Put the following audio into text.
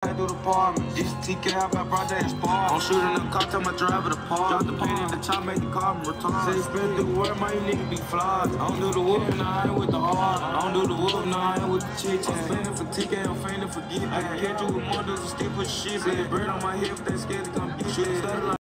back through the apartment. This TK, I got brought that spark. I'm shooting the car, tell my driver to park. Drop the paint in the chop, make the car retard. Say spit the word, my nigga be flies. I don't do the whooping, nah, I ain't with the hard. I don't do the whoop, nah, I ain't with the chit chat. I'm spending for TK, I'm feigning for get back. I can catch you with more, doesn't still put shit back. Bread on my hip, they scared to come get shit.